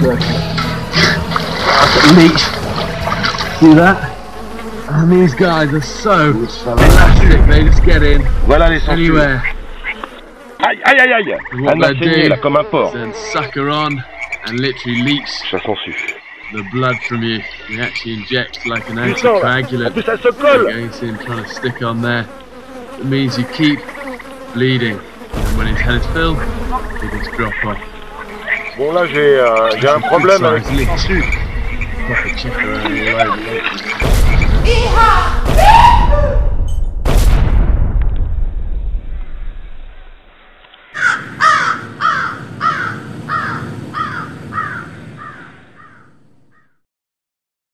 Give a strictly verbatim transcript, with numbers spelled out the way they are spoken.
Leech. See that? And these guys are so elastic, they just get in Voilà les sangsues. anywhere. Aïe, aïe, aïe, aïe. What Elle m'a they saigné do là comme un porc. is then sucker on and literally leech Ça sangsue. the blood from you. They actually inject like an Du sang là. En anticoagulant. plus elle se colle. Going in, trying to stick on there. It means you keep bleeding, and when his head is filled, he just drop off. Bon là j'ai euh, j'ai un problème avec les sangsues. Proper checker all over.